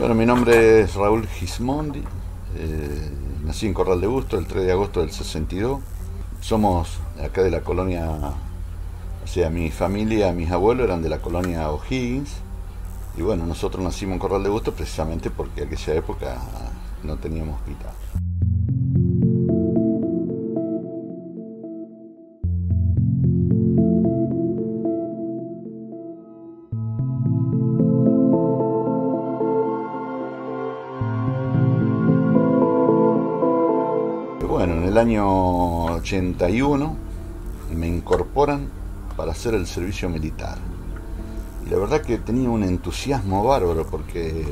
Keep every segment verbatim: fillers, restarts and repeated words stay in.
Bueno, mi nombre es Raúl Gismondi, eh, nací en Corral de Bustos el tres de agosto del sesenta y dos. Somos acá de la colonia, o sea, mi familia, mis abuelos eran de la colonia O'Higgins. Y bueno, nosotros nacimos en Corral de Bustos precisamente porque en aquella época no teníamos hospital. Bueno, en el año ochenta y uno me incorporan para hacer el servicio militar. Y la verdad que tenía un entusiasmo bárbaro porque eh,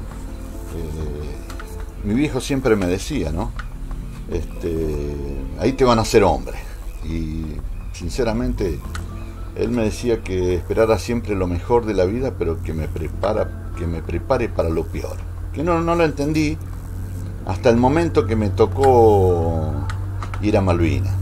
mi viejo siempre me decía, ¿no? Este, ahí te van a hacer hombre. Y sinceramente él me decía que esperara siempre lo mejor de la vida, pero que me prepara, que me prepare para lo peor. Que no, no lo entendí hasta el momento que me tocó ir a Malvinas.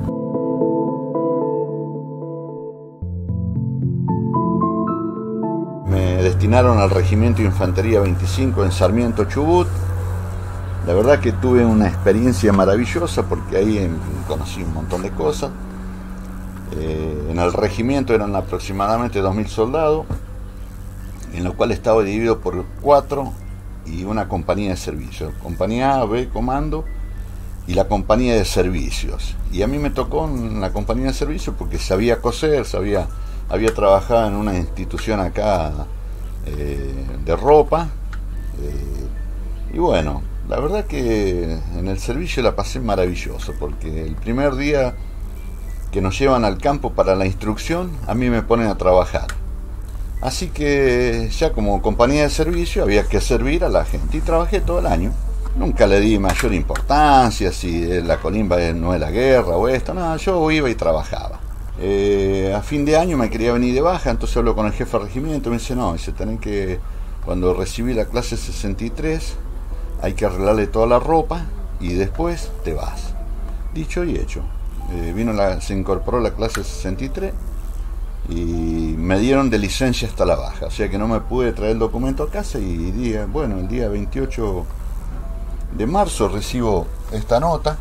Me destinaron al Regimiento de Infantería veinticinco en Sarmiento, Chubut. La verdad que tuve una experiencia maravillosa porque ahí conocí un montón de cosas. Eh, en el regimiento eran aproximadamente dos mil soldados, en lo cual estaba dividido por cuatro y una compañía de servicios. Compañía A, B, comando, y la compañía de servicios. Y a mí me tocó en la compañía de servicios porque sabía coser, sabía, había trabajado en una institución acá eh, de ropa. Eh, y bueno, la verdad que en el servicio la pasé maravilloso, porque el primer día que nos llevan al campo para la instrucción, a mí me ponen a trabajar. Así que ya como compañía de servicio había que servir a la gente y trabajé todo el año. Nunca le di mayor importancia si la colimba no es la guerra o esto, no, yo iba y trabajaba. Eh, a fin de año me quería venir de baja, entonces hablo con el jefe de regimiento, me dice, no, dice, tienen que, cuando recibí la clase sesenta y tres, hay que arreglarle toda la ropa y después te vas. Dicho y hecho. Eh, vino la, se incorporó la clase sesenta y tres y me dieron de licencia hasta la baja, o sea que no me pude traer el documento a casa. Y día, bueno, el día veintiocho de marzo recibo esta nota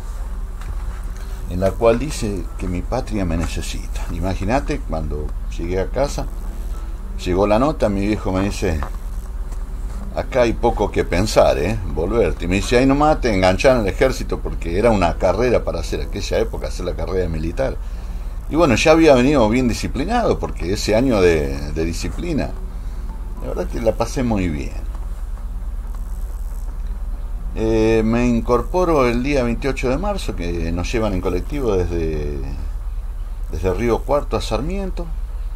en la cual dice que mi patria me necesita. Imagínate, cuando llegué a casa, llegó la nota, mi viejo me dice, acá hay poco que pensar, ¿eh? Volverte. Y me dice, ahí nomás te engancharon al ejército, porque era una carrera para hacer, aquella época, hacer la carrera militar. Y bueno, ya había venido bien disciplinado, porque ese año de, de disciplina, la verdad que la pasé muy bien. Eh, me incorporo el día veintiocho de marzo, que nos llevan en colectivo desde, desde Río Cuarto a Sarmiento.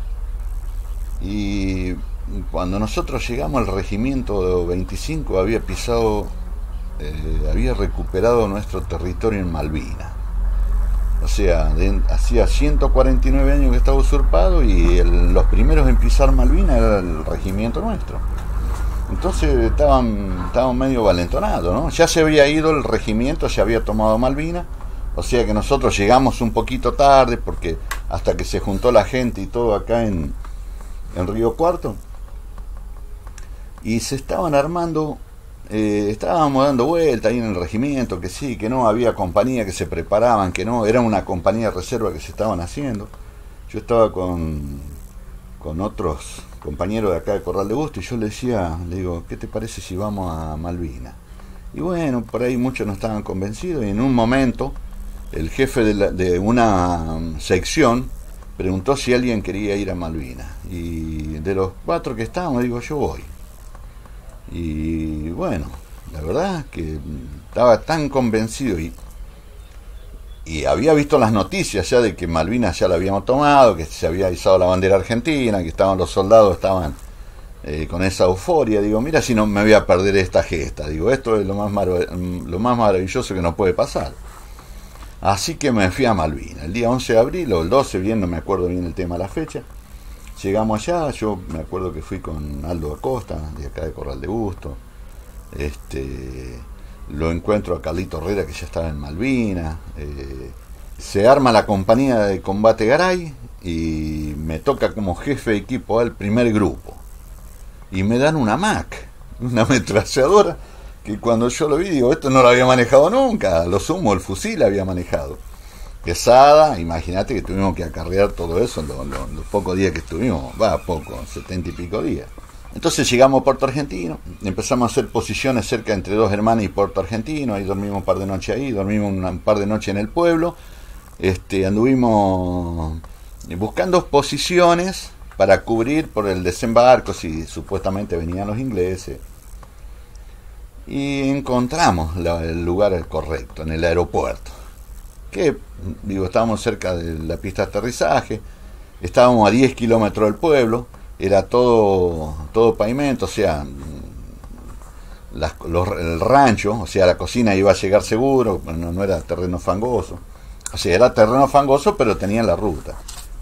Y cuando nosotros llegamos al regimiento veinticinco, había pisado, eh, había recuperado nuestro territorio en Malvinas. O sea, de, hacía ciento cuarenta y nueve años que estaba usurpado y el, los primeros en pisar Malvinas era el regimiento nuestro. Entonces estaban, estaban medio valentonados, ¿no? Ya se había ido el regimiento, ya había tomado Malvinas, o sea que nosotros llegamos un poquito tarde porque hasta que se juntó la gente y todo acá en, en Río Cuarto, y se estaban armando, eh, estábamos dando vuelta ahí en el regimiento, que sí, que no, había compañías que se preparaban, que no, era una compañía de reserva que se estaban haciendo. Yo estaba con, con otros compañeros de acá de Corral de Bustos y yo le decía, le digo, ¿qué te parece si vamos a Malvinas? Y bueno, por ahí muchos no estaban convencidos, y en un momento el jefe de, la, de una sección preguntó si alguien quería ir a Malvinas, y de los cuatro que estábamos, digo, yo voy. Y bueno, la verdad que estaba tan convencido y, y había visto las noticias ya de que Malvinas ya la habíamos tomado, que se había izado la bandera argentina, que estaban los soldados, estaban eh, con esa euforia. Digo, mira si no me voy a perder esta gesta. Digo, esto es lo más, marav- lo más maravilloso que nos puede pasar. Así que me fui a Malvinas el día once de abril o el doce, bien, no me acuerdo bien el tema de la fecha. Llegamos allá, yo me acuerdo que fui con Aldo Acosta, de acá de Corral de Bustos. Este, lo encuentro a Carlito Herrera, que ya estaba en Malvinas. Eh, se arma la compañía de combate Garay y me toca como jefe de equipo al primer grupo. Y me dan una Mac. una ametralladora, que cuando yo lo vi, digo, esto no lo había manejado nunca, a lo sumo el fusil había manejado. Pesada, imagínate que tuvimos que acarrear todo eso en los, los, los pocos días que estuvimos, va, poco, setenta y pico días. Entonces llegamos a Puerto Argentino, empezamos a hacer posiciones cerca entre Dos Hermanas y Puerto Argentino, ahí dormimos un par de noches ahí, dormimos un par de noches en el pueblo, este, anduvimos buscando posiciones para cubrir por el desembarco si supuestamente venían los ingleses, y encontramos la, el lugar correcto, en el aeropuerto, que, digo, estábamos cerca de la pista de aterrizaje, estábamos a diez kilómetros del pueblo, era todo todo pavimento, o sea, las, los, el rancho, o sea, la cocina iba a llegar seguro, no, no era terreno fangoso, o sea, era terreno fangoso, pero tenía la ruta.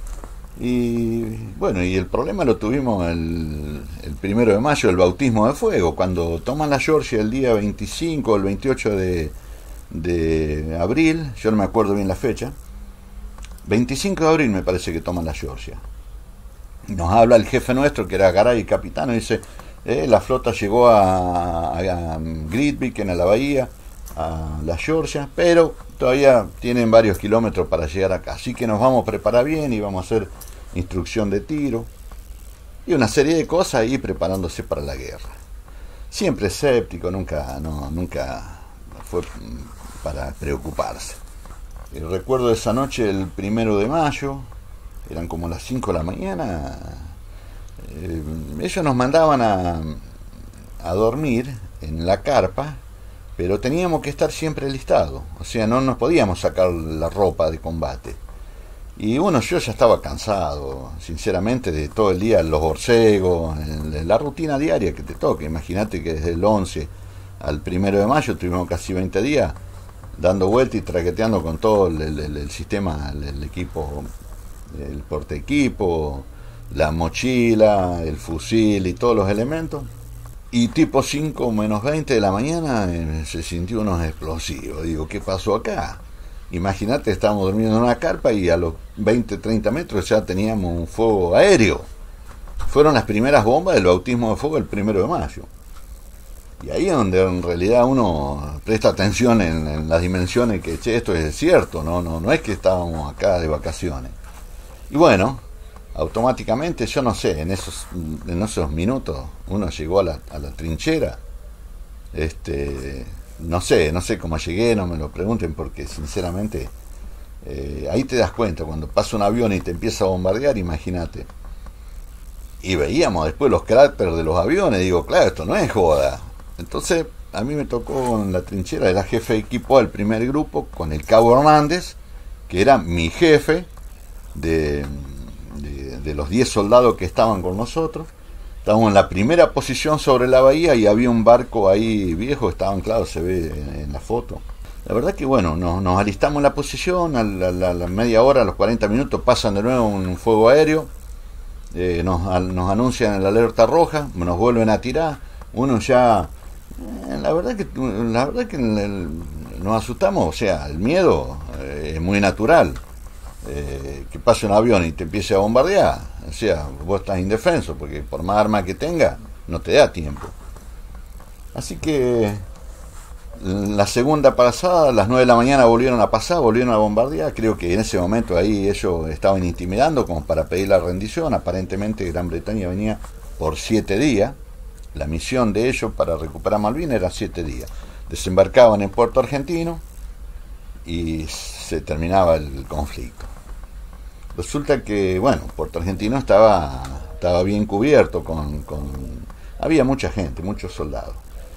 Y bueno, y el problema lo tuvimos el, el primero de mayo, el bautismo de fuego, cuando toman la Georgia el día veinticinco o el veintiocho de, de abril, yo no me acuerdo bien la fecha, veinticinco de abril me parece que toman la Georgia. Nos habla el jefe nuestro, que era Garay, capitán, y dice, eh, la flota llegó a, a, a Grytviken, en la bahía, a la Georgia, pero todavía tienen varios kilómetros para llegar acá, así que nos vamos a preparar bien y vamos a hacer instrucción de tiro y una serie de cosas ahí preparándose para la guerra. Siempre escéptico, nunca, no, nunca fue para preocuparse. Y recuerdo esa noche, el primero de mayo, eran como las cinco de la mañana, eh, ellos nos mandaban a, a dormir en la carpa, pero teníamos que estar siempre listados, o sea, no nos podíamos sacar la ropa de combate. Y bueno, yo ya estaba cansado, sinceramente, de todo el día los borcegos, la rutina diaria que te toca. Imagínate que desde el once al primero de mayo tuvimos casi veinte días dando vueltas y traqueteando con todo el, el, el sistema, el, el equipo, el porte equipo, la mochila, el fusil y todos los elementos. Y tipo cinco menos veinte de la mañana eh, se sintió unos explosivos. Digo, ¿qué pasó acá? Imagínate, estábamos durmiendo en una carpa y a los veinte, treinta metros ya teníamos un fuego aéreo. Fueron las primeras bombas del bautismo de fuego el primero de mayo. Y ahí es donde en realidad uno presta atención en, en las dimensiones que, che, esto es cierto, no, no, no es que estábamos acá de vacaciones. Y bueno, automáticamente, yo no sé, en esos, en esos minutos uno llegó a la, a la trinchera, este, no sé, no sé cómo llegué, no me lo pregunten, porque sinceramente eh, ahí te das cuenta, cuando pasa un avión y te empieza a bombardear, imagínate. Y veíamos después los cráteres de los aviones, digo, claro, esto no es joda. Entonces a mí me tocó en la trinchera, era jefe de equipo del primer grupo, con el cabo Hernández, que era mi jefe de... De, de los diez soldados que estaban con nosotros. Estábamos en la primera posición sobre la bahía y había un barco ahí viejo, estaba anclado, se ve en, en la foto. La verdad que bueno, nos, nos alistamos en la posición, a la, la, la media hora, a los cuarenta minutos pasan de nuevo un fuego aéreo, eh, nos, a, nos anuncian la alerta roja, nos vuelven a tirar, uno ya, eh, la verdad que, la verdad que el, el, nos asustamos, o sea, el miedo eh, es muy natural. Eh, que pase un avión y te empiece a bombardear, o sea, vos estás indefenso, porque por más armas que tenga, no te da tiempo. Así que la segunda pasada, a las nueve de la mañana volvieron a pasar, volvieron a bombardear. Creo que en ese momento ahí ellos estaban intimidando como para pedir la rendición. Aparentemente Gran Bretaña venía por siete días. La misión de ellos para recuperar Malvinas era siete días. Desembarcaban en Puerto Argentino y se terminaba el conflicto. Resulta que, bueno, Puerto Argentino estaba, estaba bien cubierto, con, con había mucha gente, muchos soldados.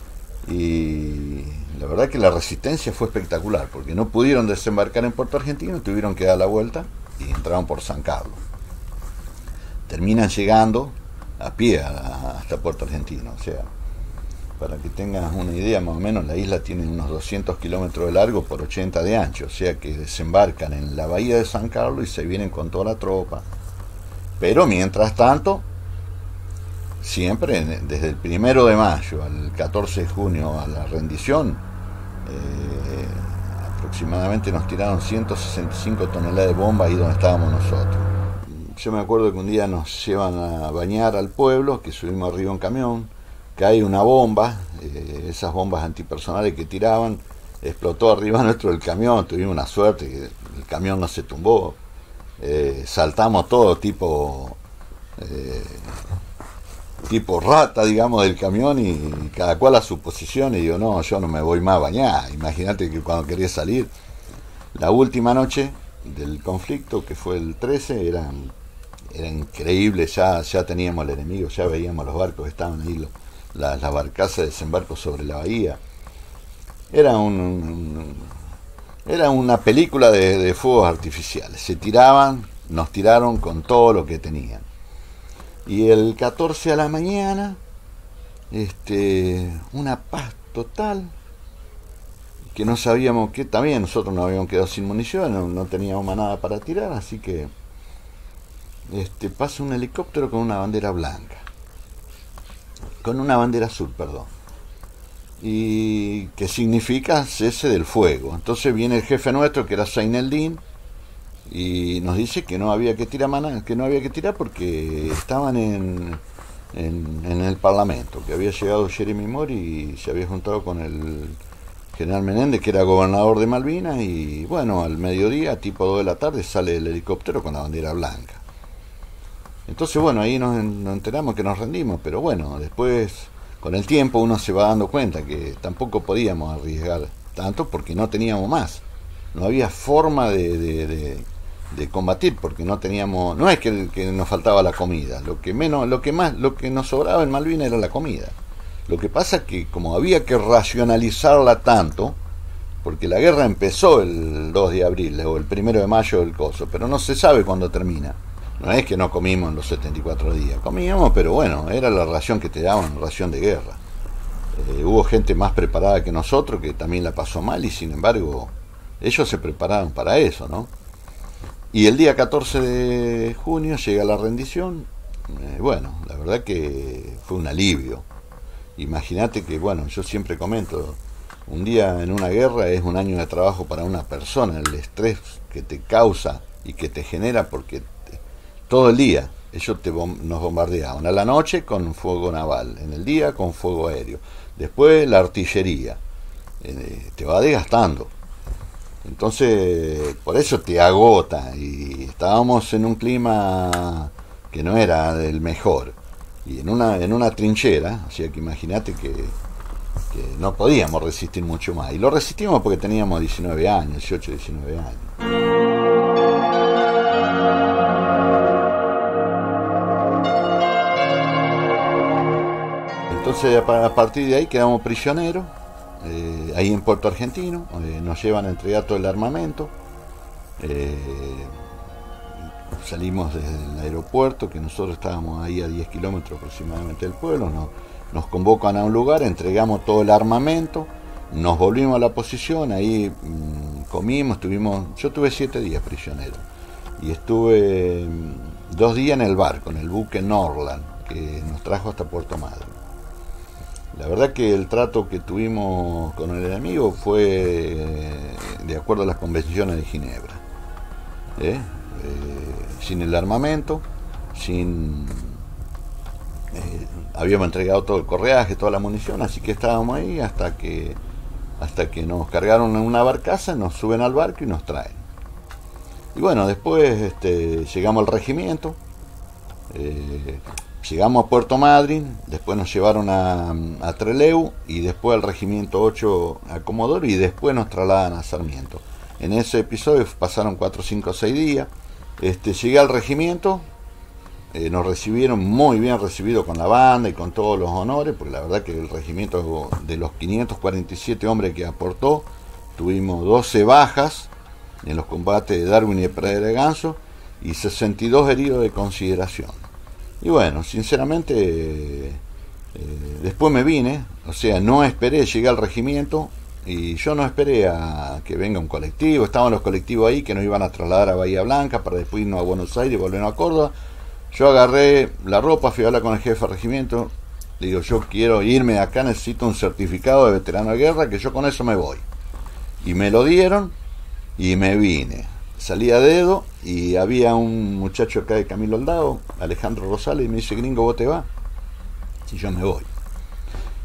Y la verdad que la resistencia fue espectacular, porque no pudieron desembarcar en Puerto Argentino, tuvieron que dar la vuelta y entraron por San Carlos. Terminan llegando a pie a, hasta Puerto Argentino, o sea, para que tengas una idea, más o menos la isla tiene unos doscientos kilómetros de largo por ochenta de ancho, o sea que desembarcan en la bahía de San Carlos y se vienen con toda la tropa. Pero mientras tanto, siempre desde el primero de mayo al catorce de junio a la rendición, eh, aproximadamente nos tiraron ciento sesenta y cinco toneladas de bombas ahí donde estábamos nosotros. Yo me acuerdo que un día nos llevan a bañar al pueblo, que subimos arriba en camión, cae una bomba, eh, esas bombas antipersonales que tiraban, explotó arriba nuestro el camión, tuvimos una suerte, que el camión no se tumbó, eh, saltamos todo tipo... Eh, tipo rata, digamos, del camión y cada cual a su posición y digo, no, yo no me voy más a bañar. Imagínate que cuando quería salir, la última noche del conflicto, que fue el trece, era, era increíble, ya, ya teníamos el enemigo, ya veíamos los barcos, estaban ahí, las la barcazas de desembarco sobre la bahía. Era un, un era una película de, de fuegos artificiales, se tiraban, nos tiraron con todo lo que tenían. Y el catorce a la mañana, este, una paz total, que no sabíamos que también nosotros nos habíamos quedado sin munición, no, no teníamos más nada para tirar, así que este, pasa un helicóptero con una bandera blanca, con una bandera azul, perdón, y que significa cese del fuego. Entonces viene el jefe nuestro, que era Zaineldin, y nos dice que no había que tirar maná, que no había que tirar porque estaban en, en, en el Parlamento, que había llegado Jeremy Mori y se había juntado con el general Menéndez, que era gobernador de Malvinas, y bueno, al mediodía, tipo dos de la tarde, sale el helicóptero con la bandera blanca. Entonces bueno, ahí nos, nos enteramos que nos rendimos, pero bueno, después con el tiempo uno se va dando cuenta que tampoco podíamos arriesgar tanto porque no teníamos más, no había forma de, de, de de combatir, porque no teníamos, no es que, que nos faltaba la comida, lo que menos, lo que más, lo que nos sobraba en Malvinas era la comida. Lo que pasa es que como había que racionalizarla tanto, porque la guerra empezó el dos de abril o el primero de mayo del coso, pero no se sabe cuándo termina. No es que no comimos en los setenta y cuatro días, comíamos, pero bueno, era la ración que te daban, ración de guerra. Eh, hubo gente más preparada que nosotros que también la pasó mal y sin embargo ellos se prepararon para eso, ¿no? Y el día catorce de junio llega la rendición. Eh, bueno, la verdad que fue un alivio. Imagínate que, bueno, yo siempre comento, un día en una guerra es un año de trabajo para una persona, el estrés que te causa y que te genera, porque te, todo el día ellos te bom nos bombardeaban, a la noche con fuego naval, en el día con fuego aéreo, después la artillería, eh, te va desgastando. Entonces, por eso te agota, y estábamos en un clima que no era el mejor, y en una en una trinchera, o sea que imagínate que, que no podíamos resistir mucho más, y lo resistimos porque teníamos diecinueve años, dieciocho, diecinueve años. Entonces, a partir de ahí quedamos prisioneros. Eh, ahí en Puerto Argentino, eh, nos llevan a entregar todo el armamento. Eh, salimos desde el aeropuerto, que nosotros estábamos ahí a diez kilómetros aproximadamente del pueblo, nos, nos convocan a un lugar, entregamos todo el armamento, nos volvimos a la posición, ahí mmm, comimos, estuvimos, yo tuve siete días prisionero, y estuve mmm, dos días en el barco, en el buque Norland, que nos trajo hasta Puerto Madryn. La verdad que el trato que tuvimos con el enemigo fue de acuerdo a las convenciones de Ginebra, ¿eh? Eh, sin el armamento, sin eh, habíamos entregado todo el correaje, toda la munición, así que estábamos ahí hasta que hasta que nos cargaron en una barcaza, nos suben al barco y nos traen. Y bueno, después este, llegamos al regimiento. Eh, Llegamos a Puerto Madryn, después nos llevaron a, a Trelew y después al Regimiento ocho a Comodoro y después nos trasladan a Sarmiento. En ese episodio pasaron cuatro, cinco, seis días. Este, llegué al regimiento, eh, nos recibieron muy bien recibidos con la banda y con todos los honores, porque la verdad que el regimiento, de los quinientos cuarenta y siete hombres que aportó, tuvimos doce bajas en los combates de Darwin y de Pradera de Ganso y sesenta y dos heridos de consideración. Y bueno, sinceramente, eh, eh, después me vine, o sea, no esperé, llegué al regimiento y yo no esperé a que venga un colectivo, estaban los colectivos ahí que nos iban a trasladar a Bahía Blanca para después irnos a Buenos Aires y volvernos a Córdoba. Yo agarré la ropa, fui a hablar con el jefe de regimiento, le digo, yo quiero irme de acá, necesito un certificado de veterano de guerra, que yo con eso me voy. Y me lo dieron y me vine. Salí a dedo y había un muchacho acá de Camilo Aldao, Alejandro Rosales, y me dice, gringo, ¿vos te vas? Y yo me voy.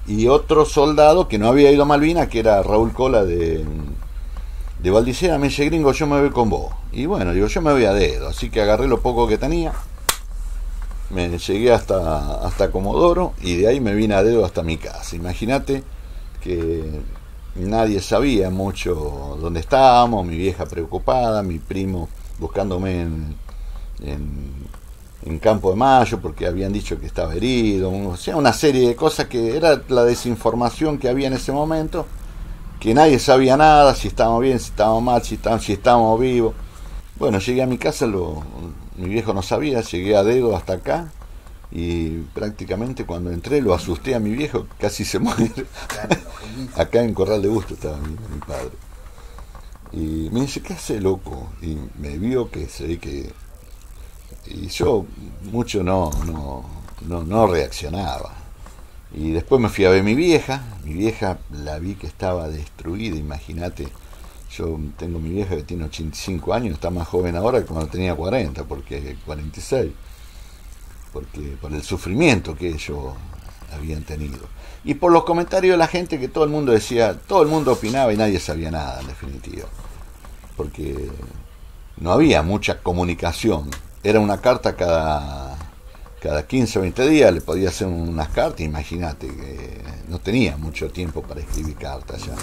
y otro soldado que no había ido a Malvinas, que era Raúl Cola de, de Valdicera, me dice, gringo, yo me voy con vos. Y bueno, digo, yo me voy a dedo, así que agarré lo poco que tenía, me llegué hasta, hasta Comodoro y de ahí me vine a dedo hasta mi casa. Imagínate que nadie sabía mucho dónde estábamos, mi vieja preocupada, mi primo buscándome en, en, en Campo de Mayo porque habían dicho que estaba herido, o sea, una serie de cosas que era la desinformación que había en ese momento, que nadie sabía nada, si estábamos bien, si estábamos mal, si estábamos, si estábamos vivos. Bueno, llegué a mi casa, lo, mi viejo no sabía, llegué a dedo hasta acá y prácticamente cuando entré lo asusté a mi viejo, casi se muere. Acá en Corral de Busto estaba mi, mi padre. Y me dice, ¿qué hace, loco? Y me vio que se ve que... Y yo mucho no, no, no, no reaccionaba. Y después me fui a ver a mi vieja. Mi vieja la vi que estaba destruida, imagínate. Yo tengo mi vieja que tiene ochenta y cinco años, está más joven ahora que cuando tenía cuarenta, porque cuarenta y seis. Porque por el sufrimiento que ellos habían tenido. Y por los comentarios de la gente, que todo el mundo decía, todo el mundo opinaba y nadie sabía nada, en definitiva. Porque no había mucha comunicación. Era una carta cada, cada quince o veinte días, le podía hacer unas cartas, imagínate que no tenía mucho tiempo para escribir cartas ya.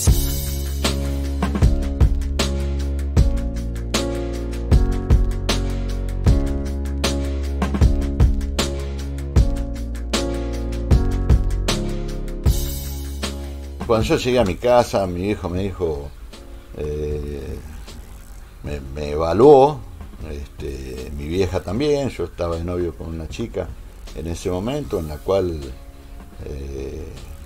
Cuando yo llegué a mi casa, mi viejo me dijo, eh, me, me evaluó, este, mi vieja también, yo estaba de novio con una chica en ese momento, en la cual eh,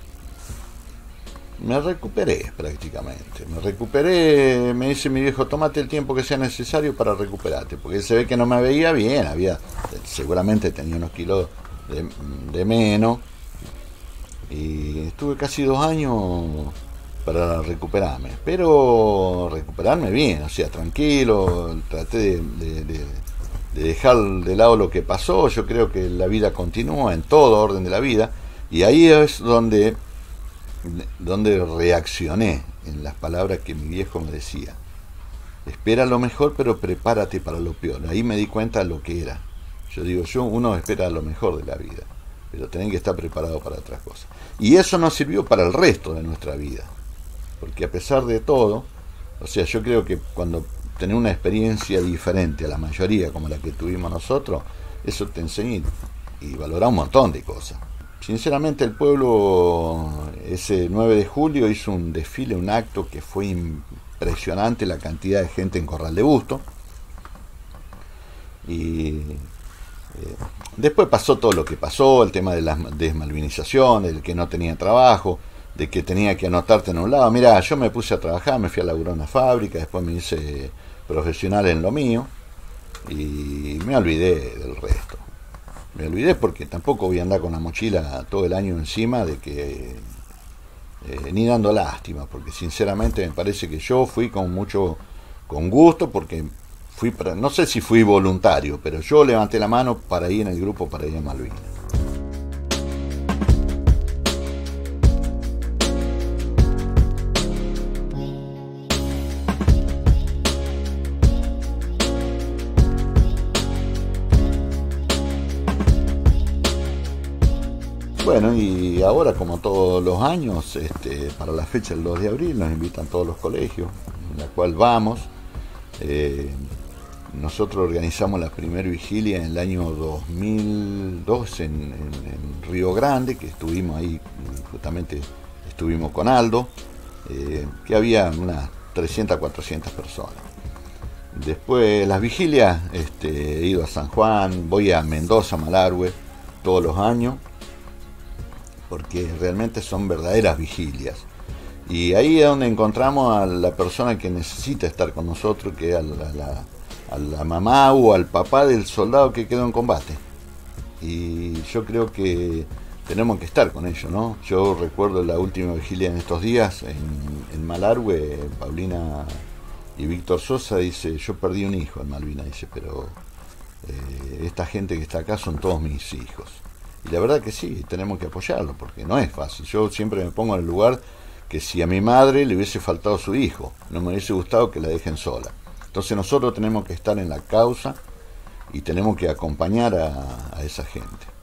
me recuperé prácticamente, me recuperé, me dice mi viejo, tómate el tiempo que sea necesario para recuperarte, porque se ve que no me veía bien, había, seguramente tenía unos kilos de, de menos. Y estuve casi dos años para recuperarme, pero recuperarme bien, o sea, tranquilo, traté de, de, de, de dejar de lado lo que pasó. Yo creo que la vida continúa en todo orden de la vida, y ahí es donde, donde reaccioné en las palabras que mi viejo me decía. Espera lo mejor, pero prepárate para lo peor. Ahí me di cuenta de lo que era. Yo digo, yo uno espera lo mejor de la vida, pero tienen que estar preparados para otras cosas. Y eso nos sirvió para el resto de nuestra vida, porque a pesar de todo, o sea, yo creo que cuando tenés una experiencia diferente a la mayoría como la que tuvimos nosotros, eso te enseña y valora un montón de cosas. Sinceramente, el pueblo ese nueve de julio hizo un desfile, un acto que fue impresionante, la cantidad de gente en Corral de Busto. Y Eh, después pasó todo lo que pasó, el tema de la desmalvinización, del que no tenía trabajo, de que tenía que anotarte en un lado. Mirá, yo me puse a trabajar, me fui a laburar a una fábrica, después me hice profesional en lo mío y me olvidé del resto. Me olvidé porque tampoco voy a andar con la mochila todo el año encima de que eh, ni dando lástima, porque sinceramente me parece que yo fui con mucho, con gusto, porque fui para, no sé si fui voluntario, pero yo levanté la mano para ir en el grupo para ir a Malvinas. Bueno, y ahora, como todos los años, este, para la fecha del dos de abril nos invitan todos los colegios, en la cual vamos. Eh, Nosotros organizamos la primera vigilia en el año dos mil dos en, en, en Río Grande, que estuvimos ahí, justamente estuvimos con Aldo, eh, que había unas trescientas, cuatrocientas personas. Después las vigilias, este, he ido a San Juan, voy a Mendoza, Malargüe, todos los años, porque realmente son verdaderas vigilias. Y ahí es donde encontramos a la persona que necesita estar con nosotros, que es a la, la a la mamá o al papá del soldado que quedó en combate. Y yo creo que tenemos que estar con ellos, ¿no? Yo recuerdo la última vigilia en estos días en, en Malargüe, Paulina y Víctor Sosa dice, yo perdí un hijo en Malvinas, dice, pero eh, esta gente que está acá son todos mis hijos. Y la verdad que sí, tenemos que apoyarlo, porque no es fácil. Yo siempre me pongo en el lugar que si a mi madre le hubiese faltado su hijo, no me hubiese gustado que la dejen sola. Entonces nosotros tenemos que estar en la causa y tenemos que acompañar a, a esa gente.